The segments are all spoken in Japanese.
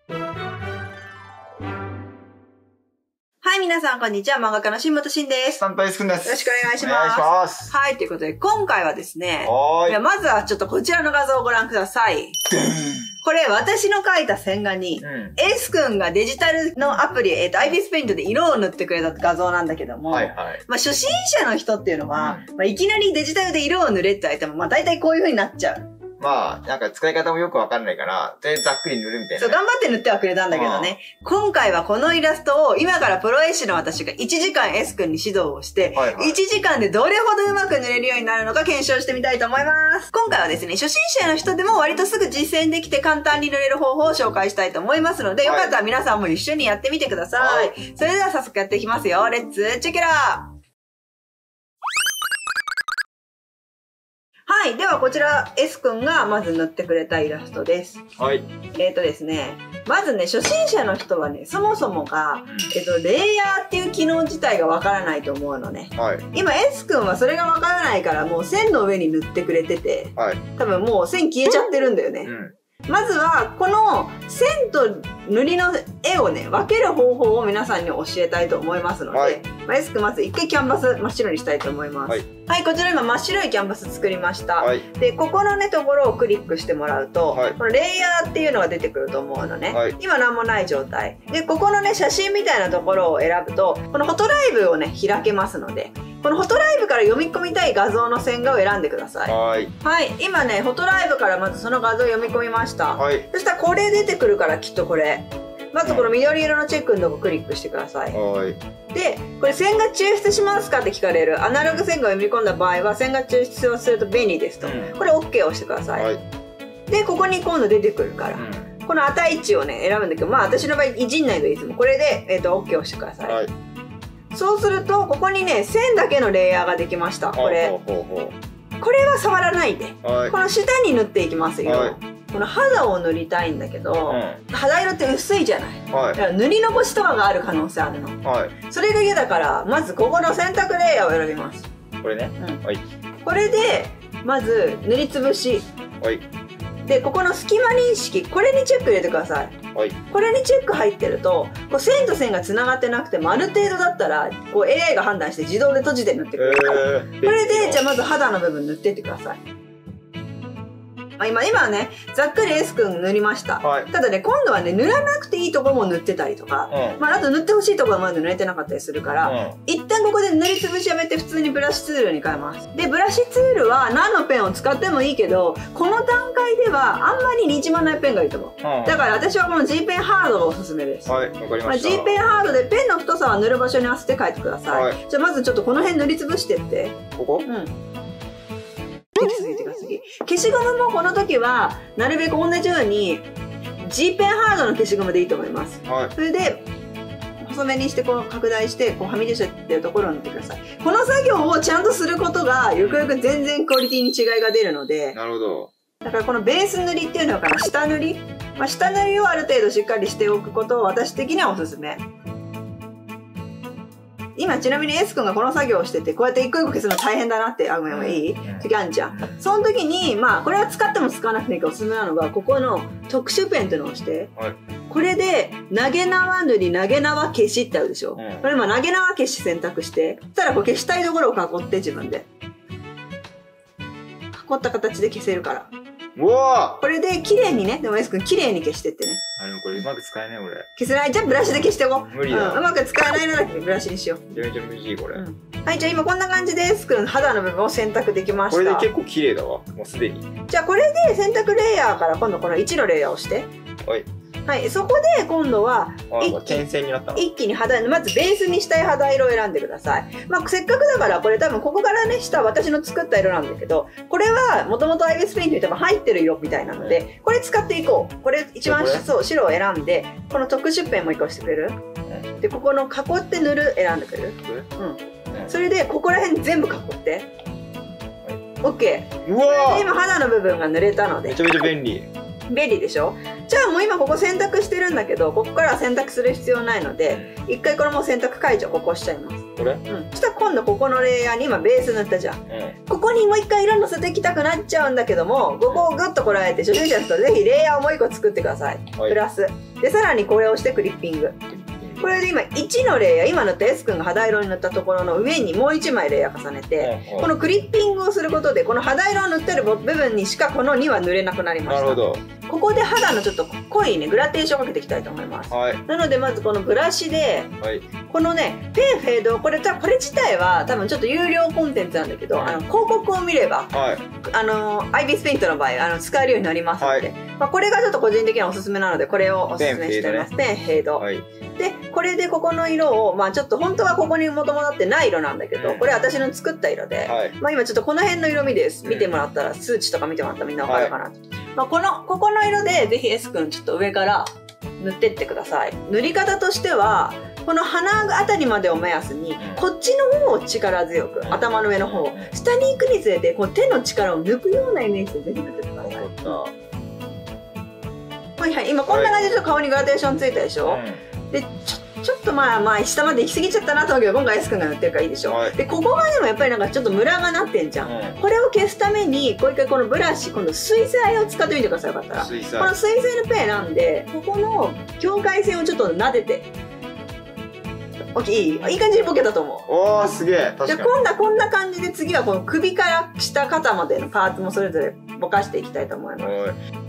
はい、皆さん、こんにちは。漫画家の新本慎です。 サンタイスくんです。 よろしくお願いします。 お願いします。 はい、ということで、今回はですね、 いや、 まずはちょっとこちらの画像をご覧ください。これ、私の描いた線画に、エースくんがデジタルのアプリ、IBIS ペイントで色を塗ってくれた画像なんだけども、初心者の人っていうのは、いきなりデジタルで色を塗れって言われても、大体こういう風になっちゃう。 なんか使い方もよくわかんないから、ざっくり塗るみたいな。 そう、頑張って塗ってはくれたんだけどね。今回はこのイラストを今からプロ絵師の私が1時間 S 君に指導をして、1時間でどれほどうまく塗れるようになるのか検証してみたいと思います。今回はですね、初心者の人でも割とすぐ実践できて簡単に塗れる方法を紹介したいと思いますので、よかったら皆さんも一緒にやってみてください。それでは早速やっていきますよ。レッツチェケラー！はい。では、こちら、S 君がまず塗ってくれたイラストです。 はい。 ですね、まずね、初心者の人はね、そもそもが、レイヤーっていう機能自体がわからないと思うのね。はい。今、S 君はそれがわからないから、もう線の上に塗ってくれてて、はい。多分もう線消えちゃってるんだよね。まずは、この線と塗りの絵をね、分ける方法を皆さんに教えたいと思いますので、S 君まず一回キャンバス真っ白にしたいと思います。はい、こちら今真っ白いキャンバス作りました。で、ここのね、ところをクリックしてもらうと、このレイヤーっていうのが出てくると思うのね。今何もない状態。で、ここのね、写真みたいなところを選ぶと、このフォトライブをね、開けますので、このフォトライブから読み込みたい画像の線画を選んでください。はい、今ね、フォトライブからまずその画像を読み込みました。そしたらこれ出てくるからきっとこれ。まずこの緑色のチェックのとこクリックしてください。で、これ線画抽出しますかって聞かれる。アナログ線画を読み込んだ場合は線画抽出をすると便利ですと。これ OK を押してください。で、ここに今度出てくるから。この値置をね、選ぶんだけど、私の場合いじんないといつも。これで、OK を押してください。そうすると、ここにね、線だけのレイヤーができました。これ。これは触らないで。この下に塗っていきますよ。この肌を塗りたいんだけど、肌色って薄いじゃない。だから塗り残しとかがある可能性あるの。それが嫌だから、まずここの選択レイヤーを選びます。 これね。 これで、まず塗りつぶし。で、ここの隙間認識、これにチェック入れてください。これにチェック入ってると、こう線と線がつながってなくても、ある程度だったら、こう AI が判断して自動で閉じて塗ってくれるから。これで、じゃあまず肌の部分塗ってってください。今はね、ざっくり S 君塗りました。ただね、今度はね、塗らなくていいところも塗ってたりとか、あと塗ってほしいところまで塗れてなかったりするから、一旦ここで塗りつぶしやめて普通にブラシツールに変えます。で、ブラシツールは何のペンを使ってもいいけど、この段階ではあんまりにじまないペンがいいと思う。だから私はこの G ペンハードがおすすめです。G ペンハードでペンの太さは塗る場所に合わせて変えてください。じゃあまずちょっとこの辺塗りつぶしてって。ここ？できすぎてください。消しゴムもこの時はなるべく同じように G ペンハードの消しゴムでいいと思います。それで細めにしてこう拡大してこうはみ出しちゃってるところを塗ってください。この作業をちゃんとすることがよくよく全然クオリティに違いが出るので。なるほど。だからこのベース塗りっていうのかな、下塗り、下塗りをある程度しっかりしておくことを私的にはおすすめ。今ちなみに S 君がこの作業をしてて、こうやって一個一個消すの大変だなって、ごめんいい？次あんじゃん。その時に、これは使っても使わなくていいからおすすめなのが、ここの特殊ペンっていうのを押して、これで、投げ縄塗り、投げ縄消しってあるでしょ。これ投げ縄消し選択して、そしたらこう消したいところを囲って自分で。囲った形で消せるから。うわー！これで綺麗にね、でも S 君綺麗に消してってね。 でもこれうまく使えない俺。 消せない？じゃあブラシで消しておこう。 無理だ。 うまく使えないならブラシにしよう。 めちゃめちゃ無理これ。 はい、じゃあ今こんな感じで S 君肌の部分を選択できました。 これで結構綺麗だわ、もうすでに。 じゃあこれで選択レイヤーから今度この1のレイヤーを押して。はい、そこで今度は一気に肌、まずベースにしたい肌色を選んでください。せっかくだからこれ多分ここからね、下私の作った色なんだけど、これはもともと IBIS ペイントに多分入ってる色みたいなので、これ使っていこう。これ一番白を選んで、この特殊ペンも1個押してくれる？で、ここの囲って塗る選んでくれる？それでここら辺全部囲って。OK。うわー！今肌の部分が塗れたので。 めちゃめちゃ便利。 便利でしょ。じゃあもう今ここ選択してるんだけど、ここからは選択する必要ないので、一回これもう選択解除、ここ押しちゃいます。 これ？ そしたら今度ここのレイヤーに今ベース塗ったじゃん。ここにもう一回色乗せていきたくなっちゃうんだけども、ここをグッとこらえて、初心者の人ぜひレイヤーをもう一個作ってください。プラス。で、さらにこれを押してクリッピング。これで今1のレイヤー、今塗った S 君が肌色に塗ったところの上にもう1枚レイヤー重ねて、このクリッピングをすることで、この肌色を塗ってる部分にしかこの2は塗れなくなりました。 なるほど。 ここで肌のちょっと濃いね、グラデーションをかけていきたいと思います。なのでまずこのブラシで、このね、ペンフェード、これ自体は多分ちょっと有料コンテンツなんだけど、広告を見れば、アイビスペイントの場合、使えるようになりますので、これがちょっと個人的にはおすすめなので、これをおすすめしています。ペンフェード。で、これでここの色を、ちょっと本当はここにもともとあってない色なんだけど、これ私の作った色で、今ちょっとこの辺の色味です。見てもらったら、数値とか見てもらったらみんなわかるかな。ここの色でぜひ S 君ちょっと上から塗ってってください。塗り方としては、この鼻あたりまでを目安に、こっちの方を力強く、頭の上の方を、下に行くにつれて、こう手の力を抜くようなイメージでぜひ塗ってください。はいはい、今こんな感じで顔にグラデーションついたでしょ。で、ちょっと下まで行き過ぎちゃったなと思うけど、今回 S 君が塗ってるからいいでしょ。で、ここがでもやっぱりなんかちょっとムラがなってんじゃん。これを消すために、こう一回このブラシ、今度水彩を使ってみてください、よかったら。この水彩のペンなんで、ここの境界線をちょっと撫でて。いい感じにボケたと思う。 おー、すげえ。 じゃあ今度はこんな感じで、次はこの首から下肩までのパーツもそれぞれぼかしていきたいと思います。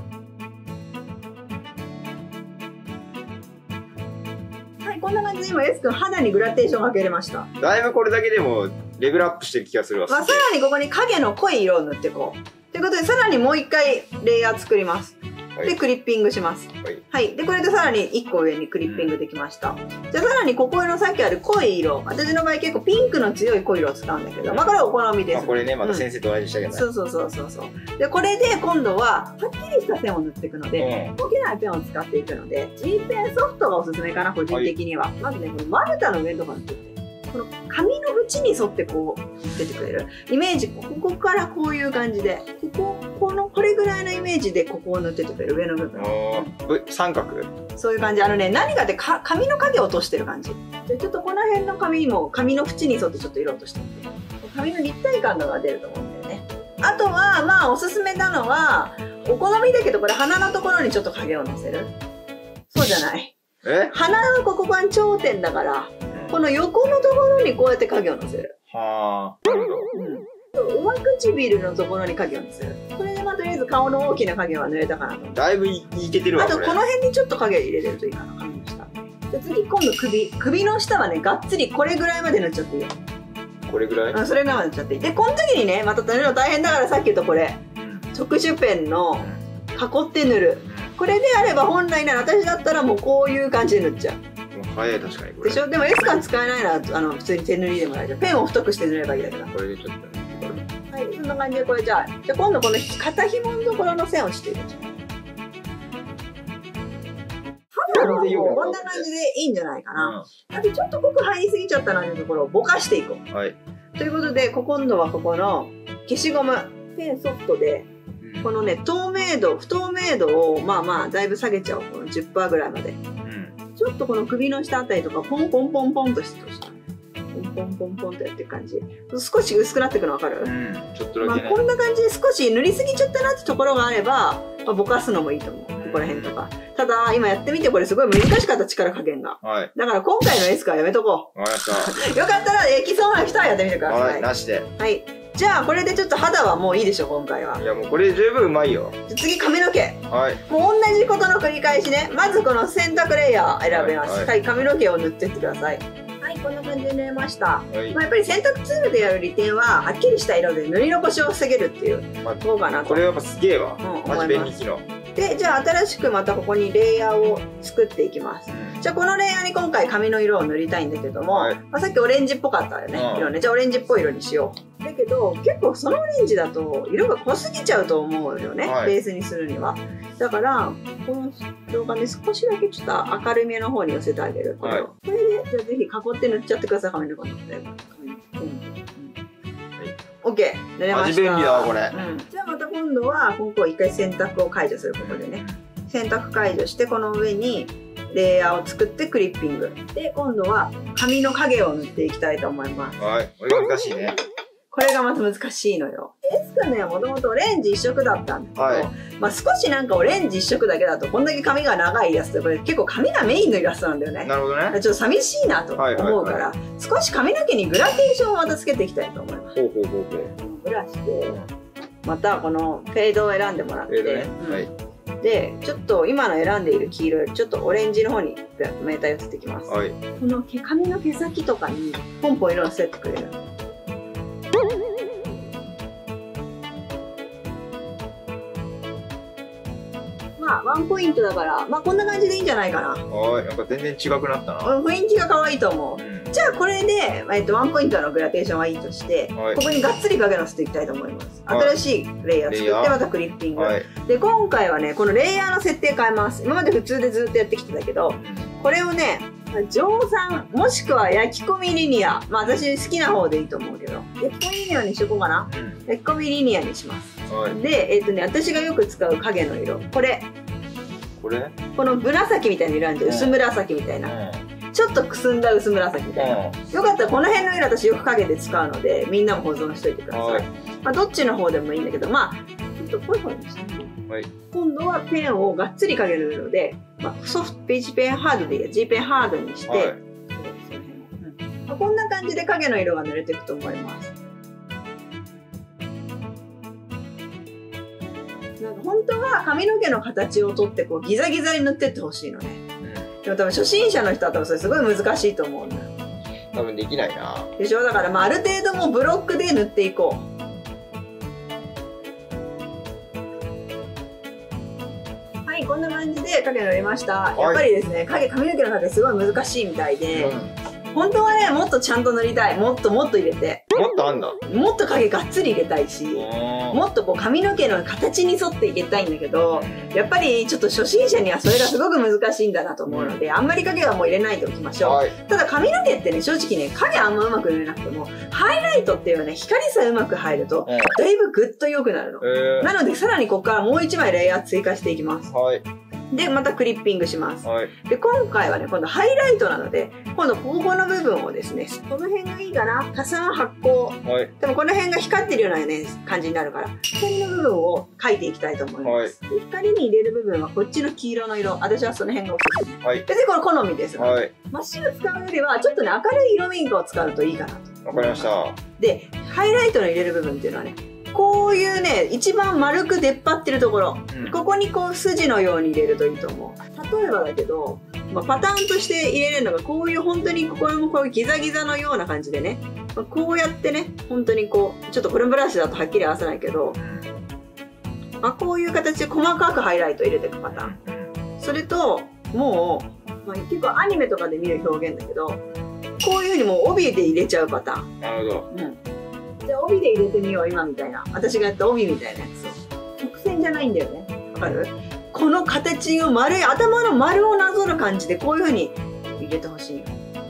こんな感じで今 S 君肌にグラデーションをかけれました。 だいぶこれだけでもレベルアップしてる気がするわ。 さらにここに影の濃い色を塗っていこう。ということでさらにもう一回レイヤー作ります。でクリッピングします。はい。でこれでさらに1個上にクリッピングできました。じゃあさらにここのさっきある濃い色、私の場合結構ピンクの強い濃い色を使うんだけど、これはお好みです。 これね、また先生と同じしたけどね。 そう。でこれで今度ははっきりした線を塗っていくので、動けないペンを使っていくので、G ペンソフトがおすすめかな、個人的には。まずね、このまぶたの上とか塗っていって、この髪の縁に沿ってこう出てくれるイメージ、ここからこういう感じで、これぐらいのイメージでここを塗っててくれる、上の部分。 三角、 そういう感じ。何かって髪の影を落としてる感じで、ちょっとこの辺の髪も髪の縁に沿ってちょっと色落としてみて、髪の立体感が出ると思うんだよね。あとはおすすめなのは、お好みだけどこれ鼻のところにちょっと影をのせる。そうじゃない、鼻のここが頂点だから、この横のところにこうやって影をのせる。 はあ、なるほど。上唇のところに影をのせる。これでとりあえず顔の大きな影は塗れたかなと。 だいぶいけてるわ。 あとこの辺にちょっと影入れれるといいかな、髪の下。で次今度首の下はね、がっつりこれぐらいまで塗っちゃっていいよ。 これぐらい？ それぐらいまで塗っちゃっていい。でこの時にね、また塗るの大変だから、さっき言ったこれ、特殊ペンの囲って塗る。これであれば本来なら、私だったらもうこういう感じで塗っちゃう。 早い、確かにこれ。 でしょ。でも S 感使えないなら普通に手塗りでも大丈夫。ペンを太くして塗ればいいだけだ。 これでちょっとね。 はい、そんな感じで、これじゃあ今度この肩紐のところの線をしていく。こんな感じでいいんじゃないかな。あとちょっと濃く入りすぎちゃったなというところをぼかしていこう。ということで、今度はここの消しゴムペンソフトで、このね、不透明度をだいぶ下げちゃおう。この 10% ぐらいまで。ちょっとこの首の下あたりとかポンポンポンポンとしてほしい。ポンポンポンとやってる感じ。少し薄くなってくの分かる？ ちょっとだけね。 こんな感じで少し塗りすぎちゃったなってところがあれば、ぼかすのもいいと思う。ここら辺とか。ただ今やってみてこれすごい難しかった、力加減が。だから今回の S はやめとこう。 わかりました。 よかったらできそうな人はやってみてください。 なしで。 はい。じゃあこれでちょっと肌はもういいでしょ、今回は。 いやもうこれで十分うまいよ。 次髪の毛。もう同じことの繰り返しね。まずこの洗濯レイヤー選べます。はい、髪の毛を塗ってってください。はい、こんな感じで塗れました。やっぱり洗濯ツールでやる利点は、はっきりした色で塗り残しを防げるっていうどうかなと。 これやっぱすげえわ。マジ便利機能。 で、じゃあ新しくまたここにレイヤーを作っていきます。じゃあこのレイヤーに今回髪の色を塗りたいんだけども、さっきオレンジっぽかったよね、色ね。じゃあオレンジっぽい色にしよう。だけど結構そのオレンジだと色が濃すぎちゃうと思うよね、ベースにするには。だからこの動画ね、少しだけちょっと明るめの方に寄せてあげる。これでじゃあぜひ囲って塗っちゃってください、髪の毛のって。OK、塗れました。 マジ便利だわこれ。 じゃあまた今今度はここを一回洗濯を解除する。ここでね洗濯解除して、この上にレイヤーを作ってクリッピングで、今度は髪の影を塗っていきたいと思います。 はい、これが難しいね。 これがまた難しいのよ。S 君ね、もともとオレンジ一色だったんだけど、はい、まあ少しなんかオレンジ一色だけだとこんだけ髪が長いイラストで、これ結構髪がメインのイラストなんだよね。 なるほどね。 ちょっと寂しいなと思うから、少し髪の毛にグラデーションをまたつけていきたいと思います。ブラシでまたこのフェードを選んでもらって、でちょっと今の選んでいる黄色よりちょっとオレンジの方にメーター寄せていきます。はい、この髪の毛先とかにポンポン色をせてくれる。まあワンポイントだから、まあこんな感じでいいんじゃないかな。 はい、なんか全然違くなったな。 雰囲気が可愛いと思う。じゃあこれで、ワンポイントのグラデーションはいいとして、ここにがっつり影のせていきたいと思います。新しいレイヤー作ってまたクリッピング。で今回はね、このレイヤーの設定変えます。今まで普通でずっとやってきてたけど、これをね蒸散もしくは焼き込みリニア、まあ私好きな方でいいと思うけど、焼き込みリニアにしとこうかな。焼き込みリニアにします。で私がよく使う影の色、この紫みたいな色なんで、薄紫みたいな、ちょっとくすんだ薄紫みたいな、よかったらこの辺の色私よく影で使うので、みんなも保存しといてください。まあどっちの方でもいいんだけど、まあちょっとこういう方にして、今度はペンをがっつり影の色で、ソフトページペンハードでいいや、G ペンハードにして、こんな感じで影の色が塗れていくと思います。なんか本当は髪の毛の形をとってこうギザギザに塗ってってほしいのね。でも多分初心者の人は多分それすごい難しいと思うんだよ。 多分できないな。 でしょ。だからある程度もうブロックで塗っていこう。はい、こんな感じで影塗りました。やっぱりですね、髪の毛の影すごい難しいみたいで、本当はね、もっとちゃんと塗りたい。もっと入れて。 もっとあんだ。 もっと影がっつり入れたいし、もっとこう髪の毛の形に沿って入れたいんだけど、やっぱりちょっと初心者にはそれがすごく難しいんだなと思うので、あんまり影はもう入れないでおきましょう。ただ髪の毛ってね、正直ね、影あんまうまく塗れなくても、ハイライトっていうね、光さえうまく入ると、だいぶグッと良くなるの。なので、さらにここからもう1枚レイヤー追加していきます。で、またクリッピングします。で、今回はね、今度ハイライトなので、今度ここの部分をですね、この辺がいいかな、かさの発光。でもこの辺が光ってるようなね、感じになるから、光の部分を描いていきたいと思います。で、光に入れる部分はこっちの黄色の色。私はその辺がおすすめ。別にこれ好みですので。真っ白使うよりは、ちょっとね、明るい色味を使うといいかなと。 わかりました。 で、ハイライトの入れる部分っていうのはね、こういうね、一番丸く出っ張ってるところ、ここにこう筋のように入れるといいと思う。例えばだけど、パターンとして入れれるのがこういう本当にこれもこういうギザギザのような感じでね、こうやってね、本当にこうちょっとこれブラシだとはっきり合わせないけど、こういう形で細かくハイライト入れていくパターン。それともう、結構アニメとかで見る表現だけど、こういうふうにもう帯で入れちゃうパターン。 なるほど。 じゃあ帯で入れてみよう、今みたいな。私がやった帯みたいなやつを。直線じゃないんだよね。わかる？この形を頭の丸をなぞる感じでこういう風に入れてほしい。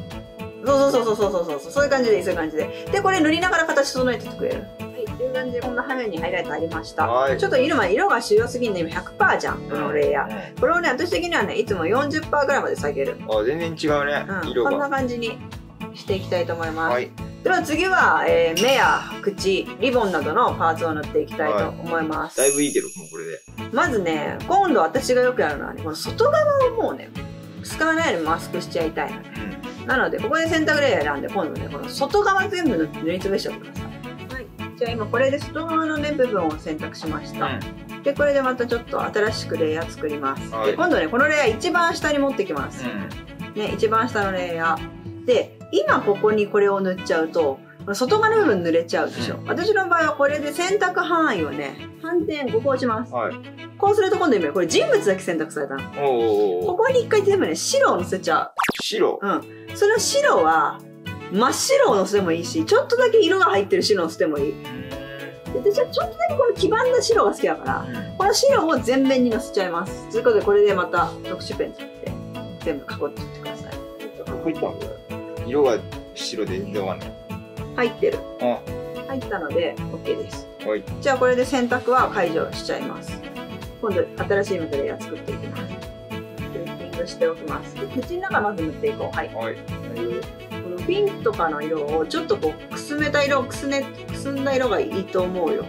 そういう感じでいい、そういう感じで。で、これ塗りながら形整えてってくれる。はい、という感じでこんな羽にハイライトありました。ちょっと色が白すぎんで今 100% じゃん、このレイヤー。これをね、私的にはね、いつも 40% ぐらいまで下げる。 全然違うね、色が。 こんな感じにしていきたいと思います。では次は、目や口、リボンなどのパーツを塗っていきたいと思います。 だいぶいいけど、もうこれで。 まずね、今度私がよくやるのはね、この外側をもうね、使わないようにマスクしちゃいたいの。なので、ここで選択レイヤー選んで、今度ね、この外側全部塗りつぶしておってください。はい。じゃあ今これで外側のね、部分を選択しました。で、これでまたちょっと新しくレイヤー作ります。で、今度ね、このレイヤー一番下に持ってきます。ね、一番下のレイヤー。で、今ここにこれを塗っちゃうと、外側の部分濡れちゃうでしょ。私の場合はこれで選択範囲をね、反転ここ押します。こうすると今度今これ人物だけ選択されたの。ここに一回全部ね、白を乗せちゃう。 白？ その白は真っ白を乗せてもいいし、ちょっとだけ色が入ってる白を乗せてもいい。で、私はちょっとだけこの黄ばんだ白が好きだから、この白を全面に乗せちゃいます。ということでこれでまた特殊ペン使って全部囲っていってください。 入ったんだよ。色が白で全然わかんない。 入ってる。入ったので OK です。 はい。 じゃあこれで洗濯は解除しちゃいます。今度新しいまたレイヤー作っていきます。セッティングしておきます。口の中まず塗っていこう。はい。 はい。 このピンクとかの色をちょっとこうくすめた色、くすんだ色がいいと思うよ。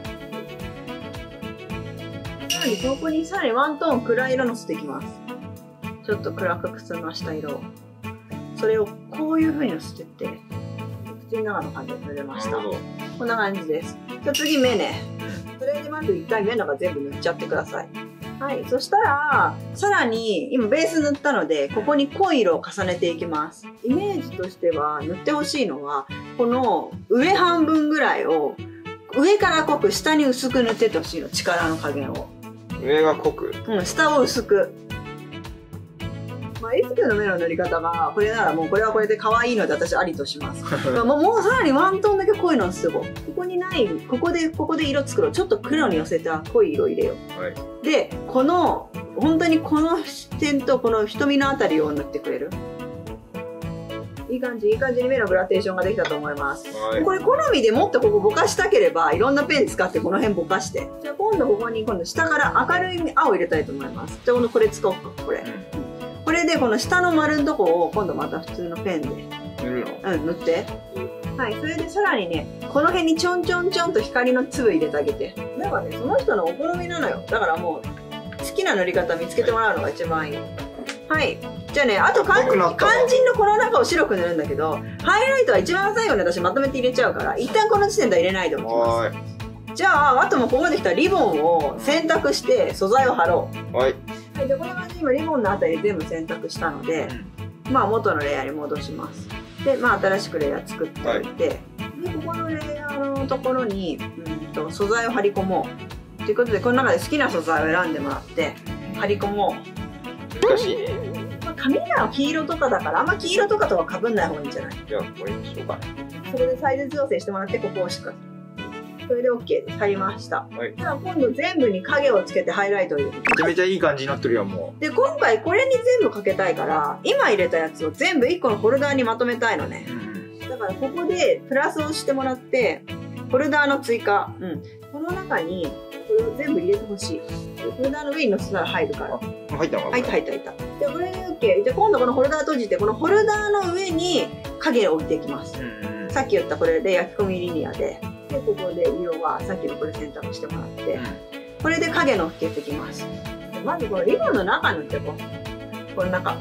さらにそこにさらにワントーン暗い色のせていきます。ちょっと暗くくすました色を。それをこういう風にのせてって、口の中の感じで塗れました。こんな感じです。じゃあ次目ね。それでまず一回目のが全部塗っちゃってください。はい。そしたら、さらに、今ベース塗ったので、ここに濃い色を重ねていきます。イメージとしては、塗ってほしいのは、この上半分ぐらいを、上から濃く、下に薄く塗ってってほしいの。力の加減を。 上が濃く？ うん、下を薄く。まあ、エスクの目の塗り方が、これならもうこれはこれで可愛いので私ありとします。もうさらにワントーンだけ濃いのをすごい。ここにない、ここで色作ろう。ちょっと黒に寄せた濃い色入れよう。 はい、 で、本当にこの点とこの瞳のあたりを塗ってくれる。いい感じに目のグラデーションができたと思います。はい、これ好みでもっとここぼかしたければ、いろんなペン使ってこの辺ぼかして。じゃあ今度ここに下から明るい青入れたいと思います。じゃあこれ使おうか、これ。これでこの下の丸のとこを今度また普通のペンで塗るの？ 塗って。はい、それでさらにね、この辺にちょんちょんちょんと光の粒入れてあげて。だからね、その人のお好みなのよ。だからもう好きな塗り方見つけてもらうのが一番いい。はい。じゃあね、あと肝心のこの中を白く塗るんだけど、ハイライトは一番最後に私まとめて入れちゃうから、一旦この時点では入れないでおきます。じゃあ、あともうここまで来たらリボンを選択して素材を貼ろう。 はい。 はい、じゃあこんな感じで今リボンのあたり全部選択したので、まあ元のレイヤーに戻します。で、まあ新しくレイヤー作っておいて、で、ここのレイヤーのところに、素材を貼り込もう。ということで、この中で好きな素材を選んでもらって、貼り込もう。 難しいね。 紙が黄色とかだから、あんま黄色とかとはかぶんない方がいいんじゃない？ じゃあ、これにしようかね。 そこでサイズ調整してもらって、ここを押してください。それで OK です。貼りました。 はい。 では今度全部に影をつけてハイライトを入れて。 めちゃめちゃいい感じになってるよ、もう。で、今回これに全部かけたいから、今入れたやつを全部1個のホルダーにまとめたいのね。だからここでプラスをしてもらって、ホルダーの追加。この中にこれを全部入れてほしい。ホルダーの上に乗せたら入るから。 入ったのかな？ 入った。じゃあこれで OK。じゃあ今度このホルダー閉じて、このホルダーの上に影を置いていきます。さっき言ったこれで焼き込みリニアで。で、ここで色はさっきのこれ選択してもらって、これで影のっけていきます。まずこのリボンの中塗っていこう。この中。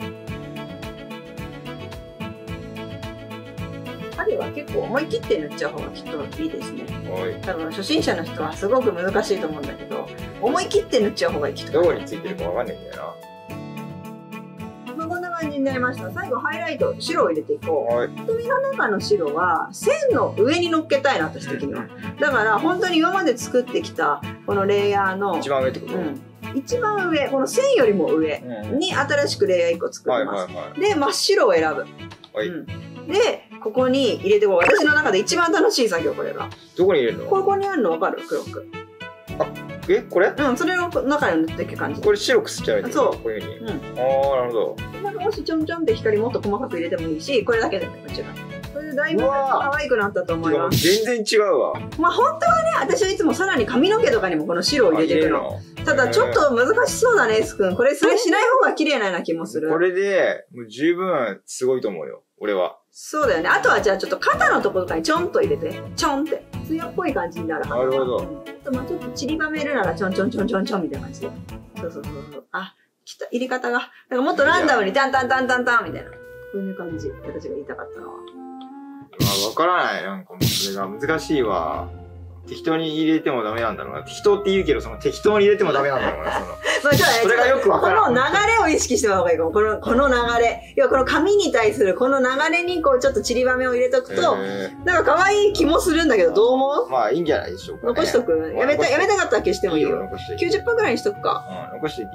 影は結構思い切って塗っちゃう方がきっといいですね。多分初心者の人はすごく難しいと思うんだけど、思い切って塗っちゃう方がいい。 どこについてるかわかんないんだよな。 こんな感じになりました。最後ハイライト、白を入れていこう。瞳の中の白は線の上に乗っけたいな、私的には。だから本当に今まで作ってきたこのレイヤーの一番上ってこと？ 一番上、この線よりも上に新しくレイヤー1個作ります。で、真っ白を選ぶ。で、ここに入れてこう。私の中で一番楽しい作業、これが。 どこに入れるの？ ここにあるの分かる？黒く。 これ？ それの中に塗っていく感じ。 これ白くすっちゃうやつ？そう。こういうふうに。ああ、なるほど。 なんかもしちょんちょんって光もっと細かく入れてもいいし、これだけでももちろん。それでだいぶ可愛くなったと思います。 全然違うわ。 まあ本当はね、私はいつもさらに髪の毛とかにもこの白を入れていくの。ただちょっと難しそうだね、エス君。これそれしない方が綺麗なような気もする。 これで、もう十分すごいと思うよ、俺は。 そうだよね。あとはじゃあちょっと肩のところとかにちょんと入れて、ちょんって。ツヤっぽい感じになる。 なるほど。 まあちょっと散りばめるならちょんちょんちょんちょんちょんみたいな感じで。そう。あ、入れ方が。なんかもっとランダムにタンタンタンタンタンみたいな。こういう感じ。私が言いたかったのは。 わからない。なんかもうそれが難しいわ。適当に入れてもダメなんだろうな。適当って言うけど、その適当に入れてもダメなんだろうな。 まあじゃあそれがよくわからん。この流れを意識してもらう方がいいかも。この流れ。いや、この紙に対するこの流れにこうちょっと散りばめを入れとくと、なんか可愛い気もするんだけど、どう思う？ まあいいんじゃないでしょうか、ね。 残しとく？やめたかったら消してもいいよ。 90 分ぐらいにしとくか。 残していいよ。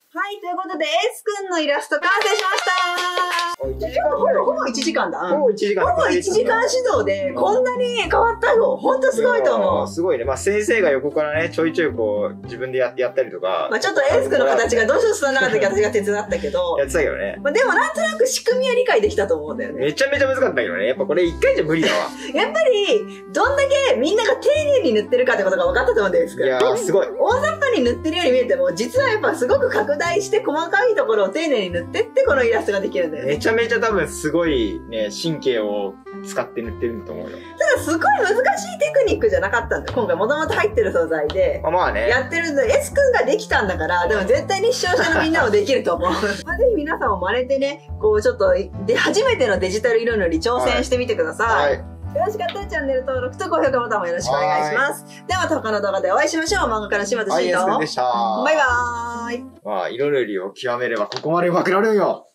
はい、ということで、S 君のイラスト完成しました 1時間ぐらい。 ほぼ1時間だ。 ほぼ1時間。 ほぼ1時間指導で、こんなに変わったの、ほんとすごいと思う。 すごいね。まあ先生が横からね、ちょいちょいこう、自分でやったりとか。 まあちょっと S 君の形がどうしても進まなかった時私が手伝ったけど。 やってたけどね。 まあでもなんとなく仕組みは理解できたと思うんだよね。 めちゃめちゃ難かったけどね。やっぱこれ1回じゃ無理だわ。 やっぱり、どんだけみんなが丁寧に塗ってるかってことが分かったと思うんです。 いやー、すごい。 大雑把に塗ってるように見えても、実はやっぱすごく拡大して細かいところを丁寧に塗ってってこのイラストができるんだよね。 めちゃめちゃ多分すごいね、神経を使って塗ってるんだと思うよ。 ただすごい難しいテクニックじゃなかったんだよ。今回もともと入ってる素材で。 まあね。 やってるんだ。S 君ができたんだから、でも絶対に視聴者のみんなもできると思う。まあ、ぜひ皆さんも真似てね、こうちょっと、で、初めてのデジタル色塗り挑戦してみてください。はい。よろしかったらチャンネル登録と高評価ボタンもよろしくお願いします。ではまた他の動画でお会いしましょう。漫画家の島田慎と。 はい、S 君でした。 バイバーイ。 まあ、色塗りを極めればここまで上手くなるよ。